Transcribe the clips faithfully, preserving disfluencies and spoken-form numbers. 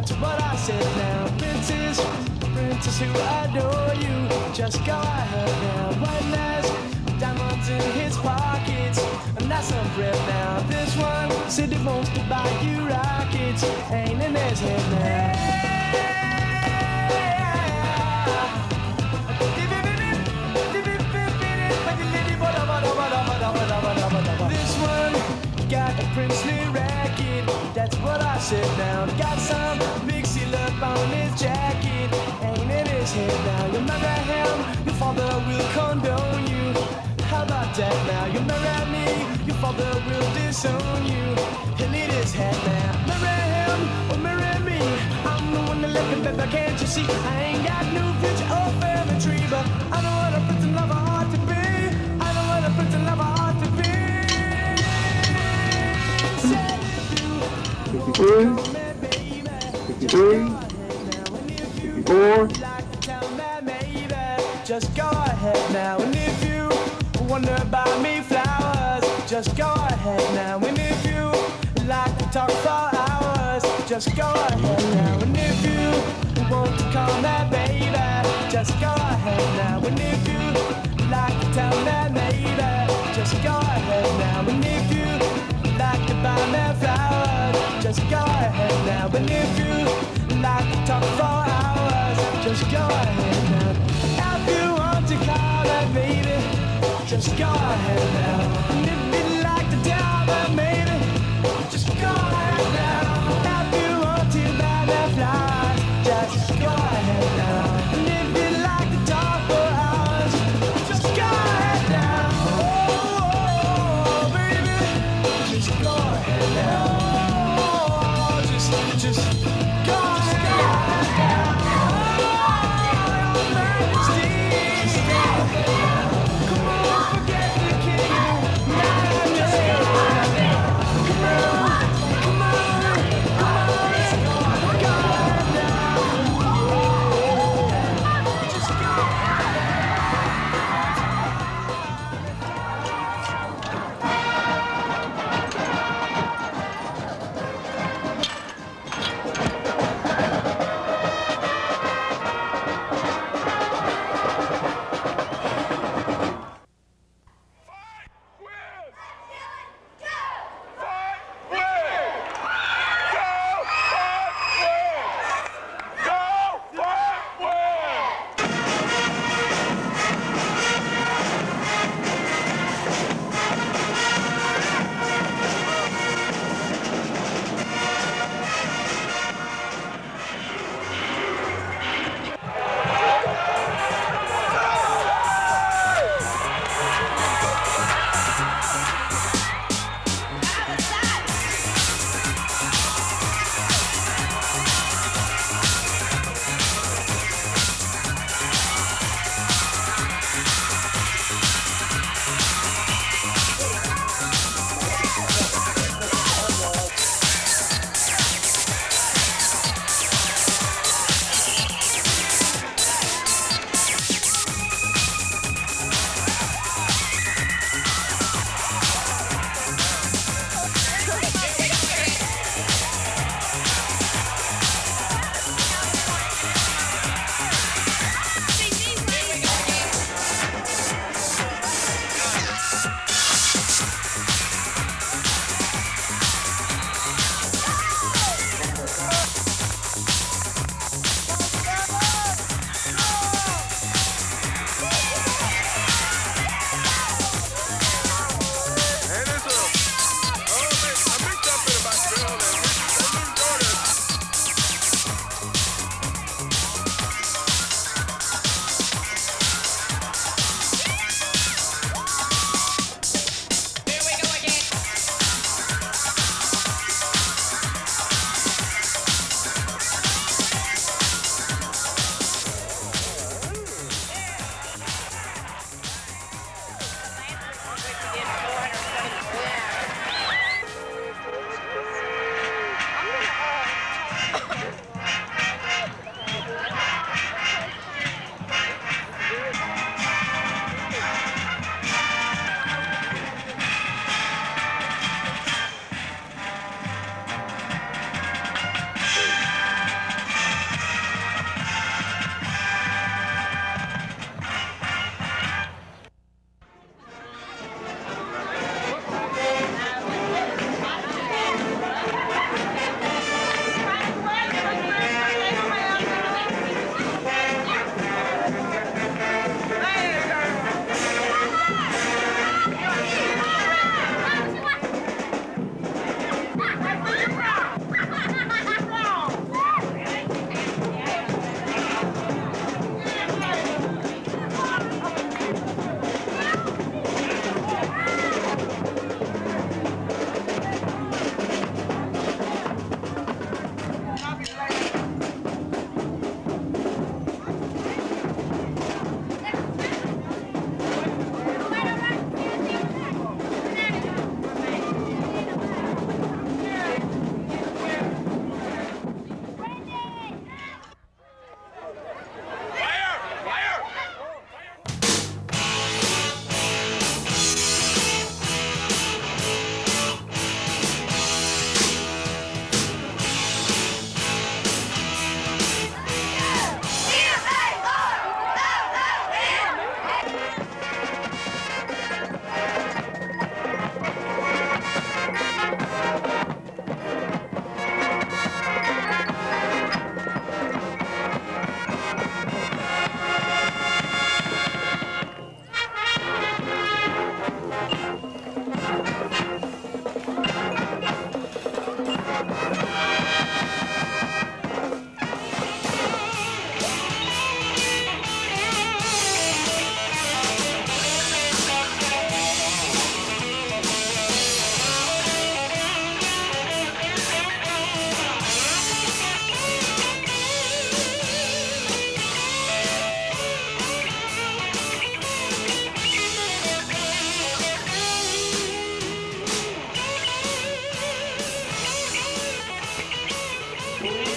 That's what I said now. Princess, princess who adore you, just go ahead now. White lash, diamonds in his pockets, and that's some bread now. This one said he wants to buy you rockets, ain't in his head now. This one got a princely racket, that's what I said now. Got some big seal up on his jacket, ain't in his head now. You marry him, your father will condone you. How about that now? You marry me, your father will disown you. He'll eat his head now. Marry him or marry me, I'm the one that left him, baby, can't you see? I ain't got no future or family tree, but I know what a prince and lover ought to be. I know what a prince and lover ought to be. fifty-three, fifty-three, fifty-four. Just go ahead now, and if you wonder about me flowers, just go ahead now, and if you like to talk for hours, just go ahead now, and if you want to call me baby, just go ahead now, and if you like to tell me maybe, just go ahead now, and if you like to buy me flowers, just go ahead now, and if you like to talk for hours, just go ahead now. If you want to call me baby, just go ahead now. And if you like to tell me maybe, just go ahead now. If you want to buy me flowers, just go ahead now. And if you like to talk for hours, just go ahead now. Oh, baby, just go ahead now. Oh, just, just go ahead now. Oh, Majesty. Come on, forget the king.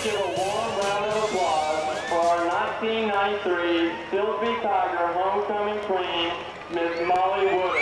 give a warm round of applause for our nineteen ninety-three Silsbee Tiger homecoming queen, Miss Molly Wood.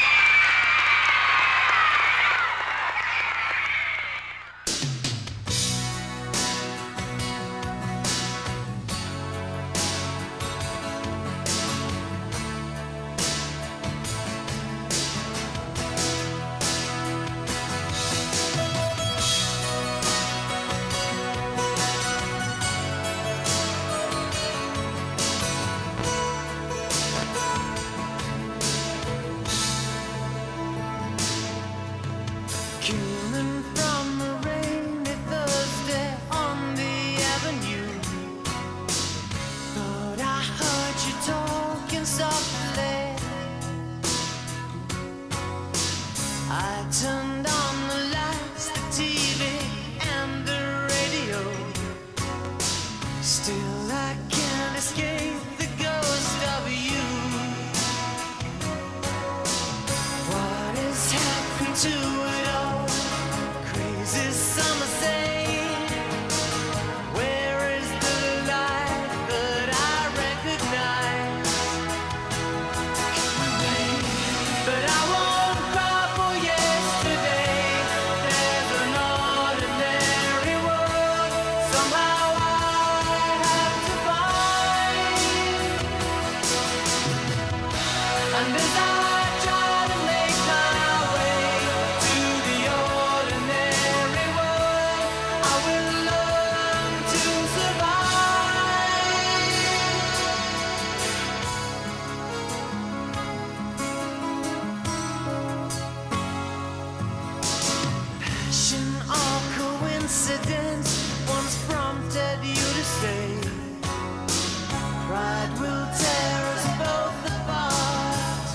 Coming from a rainy Thursday on the avenue, thought I heard you talking softly. I turned on the lights, the T V and the radio. Still I can't escape the ghost of you. What has happened to it all? Crazy summer say, where is the light that I recognize? But I won't cry for yesterday. There's an ordinary world somehow I have to find. And as I try to make my way to the ordinary world, I will learn to survive. Passion or coincidence once prompted you to say, pride will tear us both apart.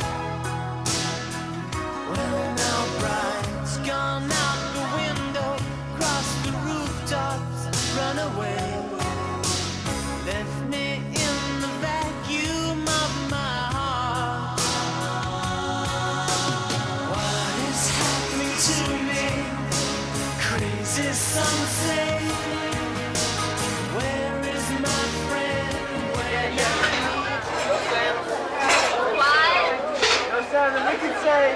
Well, now pride's gone out the window, crossed the rooftops, run away, left me in the vacuum of my heart. What is happening to me? Crazy some say. Where is my friend? Where No sound, we can say.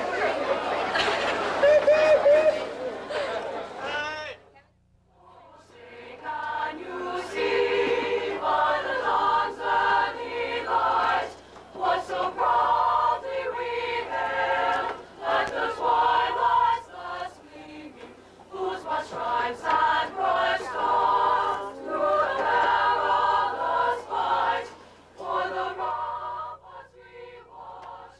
Can you see by the lawns that he lies, what so proudly we hailed at the twilight's last gleaming, whose broad stripes and bright stars through the perilous fight for the ramparts we watched.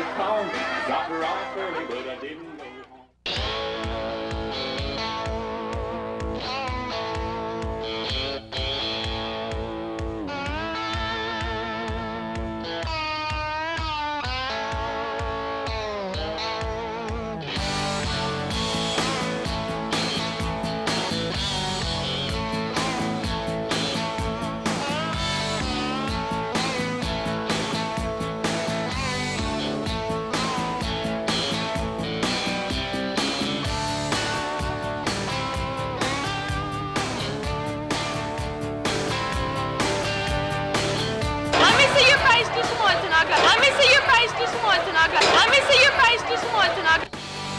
call. Dropped her off early, but I didn't go home. Let me see your face just once and I'll go. Let me see your face just once and I'll go.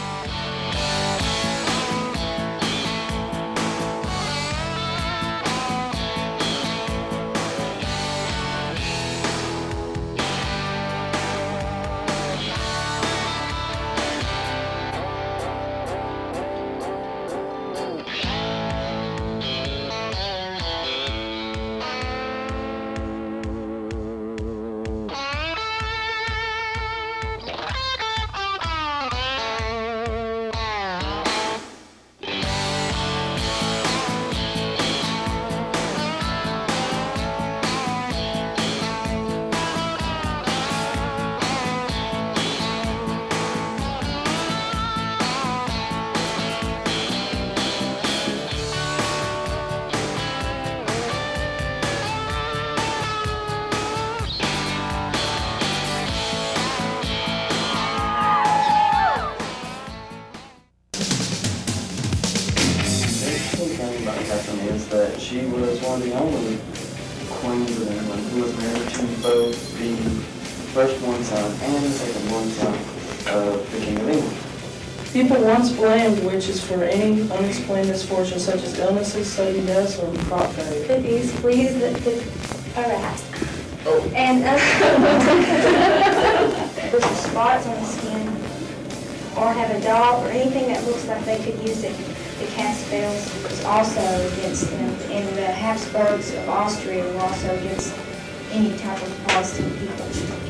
Is that she was one of the only queens of England who was married to both the first-born son and the second-born son of the King of England. People once blamed witches for any unexplained misfortune such as illnesses, sudden deaths, or crop failure. These fleas that could a rat. Oh. And uh, there's some spots on the skin, or have a dog, or anything that looks like they could use it to cast spells was also against them. And the Habsburgs of Austria were also against any type of Protestant people.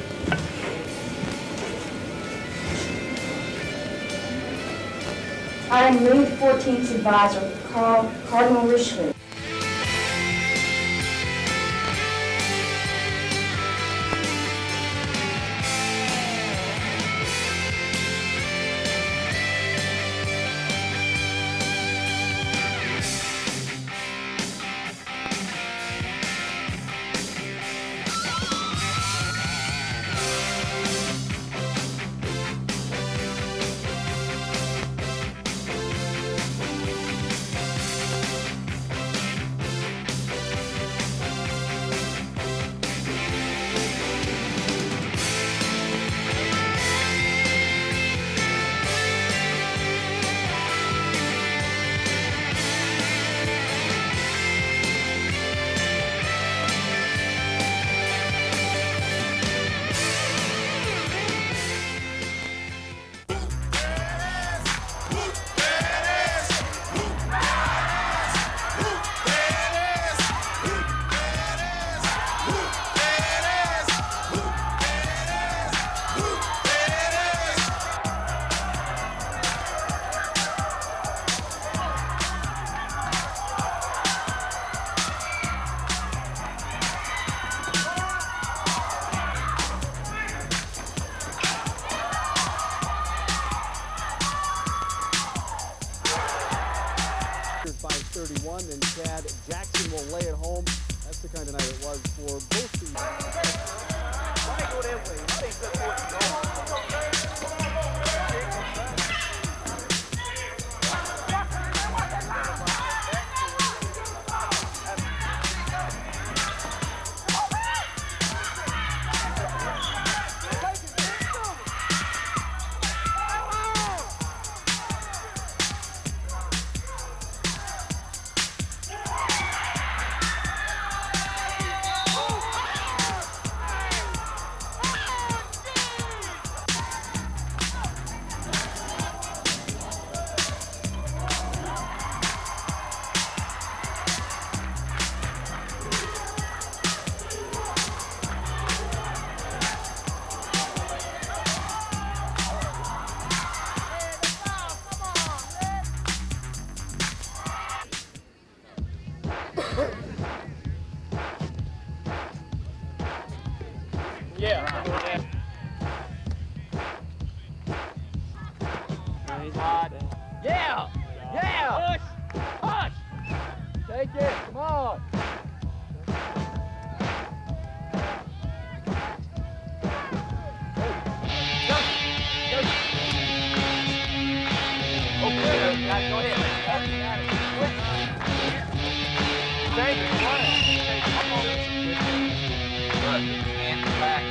I am Louis the fourteenth's advisor, Carl, Cardinal Richelieu. By thirty-one, and Chad Jackson will lay it home. That's the kind of night it was for both teams. Why go that way? Why they just He's hot. Yeah! Yeah! Push! Push! Take it! Come on! Okay, guys, go ahead. Thank you. Come on. Good. Hands back.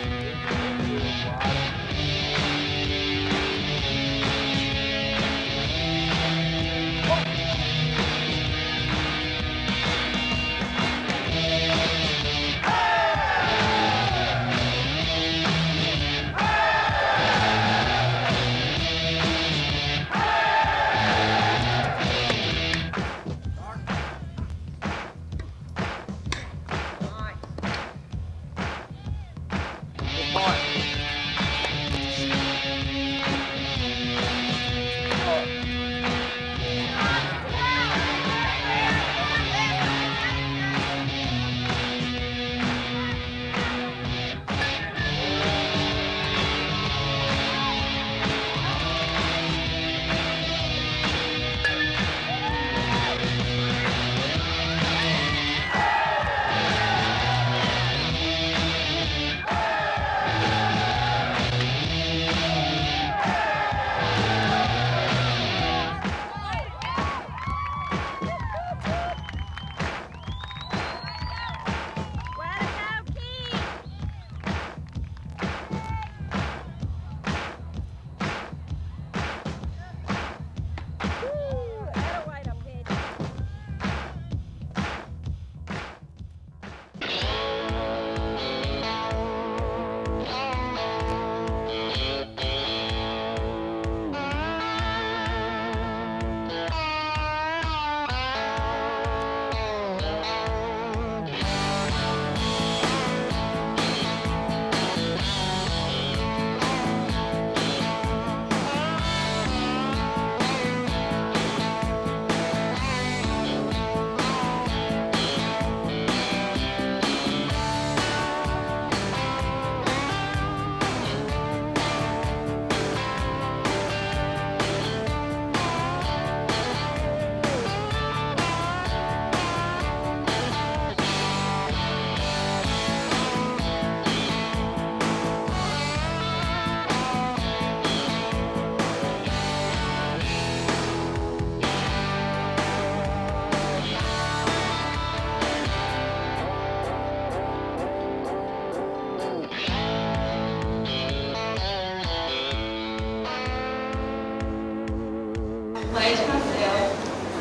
Pledge myself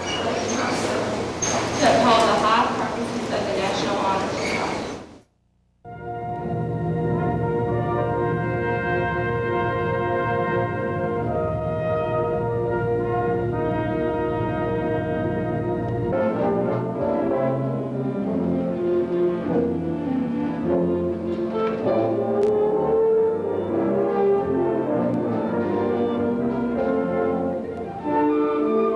to uphold the high purposes of the National Honor Society. Thank you.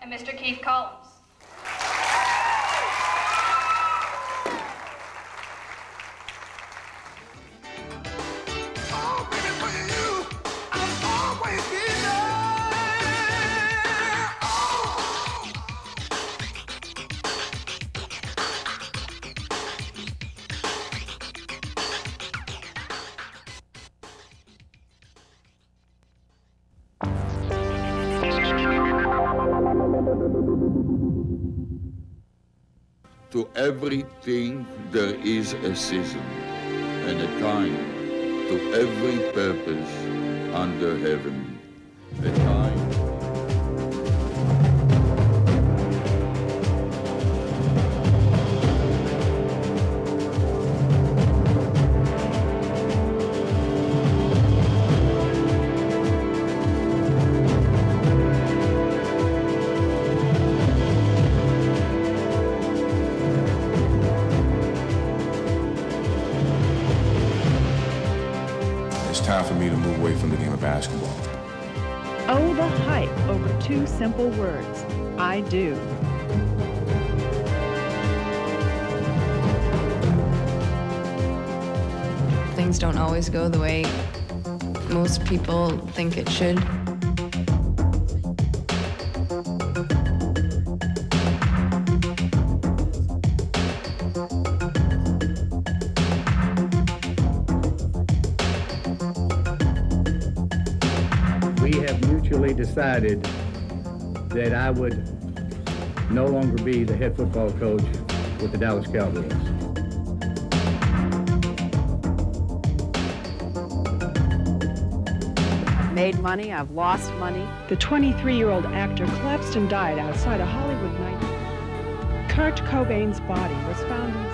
and Mister Keith Collins. To everything there is a season and a time, to every purpose under heaven, a time. Time for me to move away from the game of basketball. Oh, the hype over two simple words, I do. Things don't always go the way most people think it should. Decided that I would no longer be the head football coach with the Dallas Cowboys. I've made money, I've lost money. The twenty-three-year-old actor collapsed and died outside a Hollywood night. Kurt Cobain's body was found in...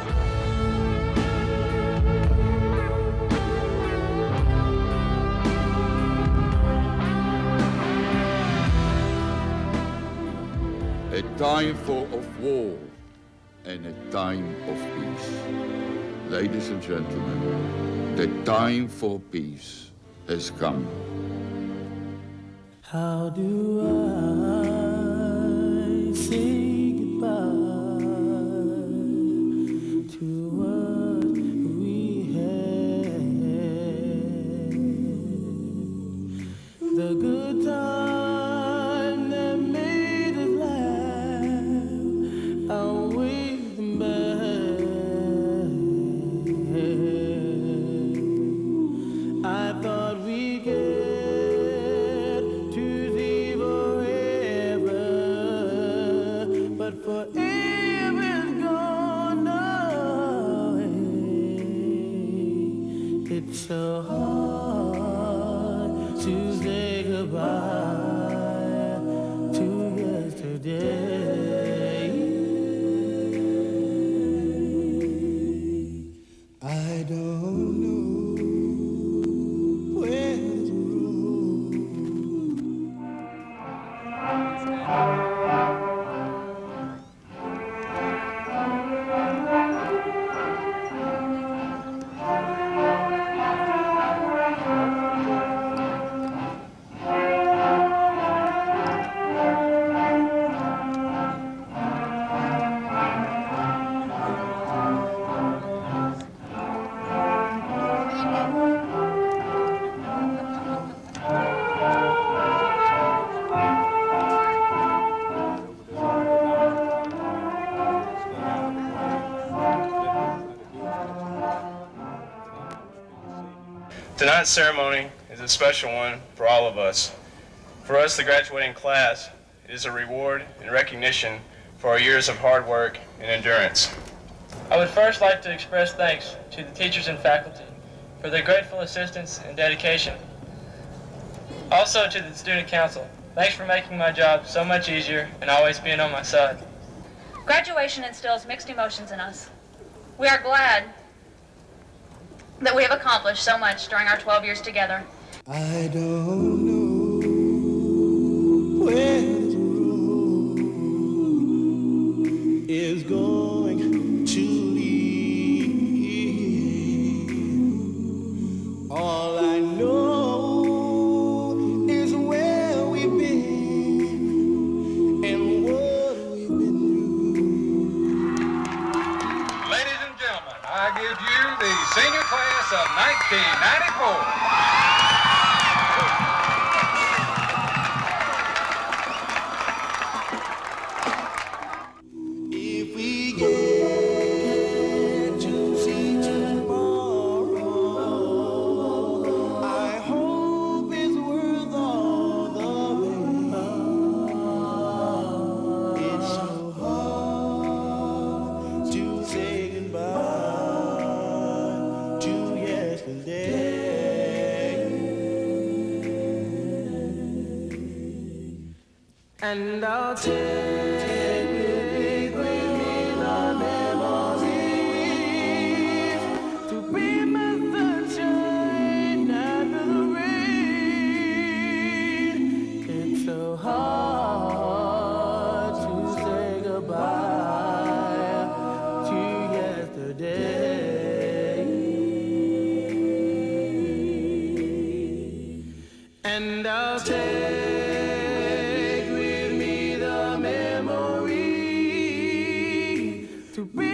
A time for of war and a time of peace. Ladies and gentlemen, the time for peace has come. How do I say goodbye to what we had? The good time that made us laugh, I'll wait them back. I thought we get forever's gone away. It's so hard to say goodbye to yesterday. I don't know where to roam. Tonight's ceremony is a special one for all of us. For us, the graduating class, it is a reward and recognition for our years of hard work and endurance. I would first like to express thanks to the teachers and faculty for their grateful assistance and dedication. Also to the student council, thanks for making my job so much easier and always being on my side. Graduation instills mixed emotions in us. We are glad that we have accomplished so much during our twelve years together. I don't know where the road is going to lead. All I know is where we've been and give you the senior class of nineteen ninety-four. And I'll take with me the memories to be my sunshine after the rain. It's so hard to say goodbye to yesterday. And I'll take to be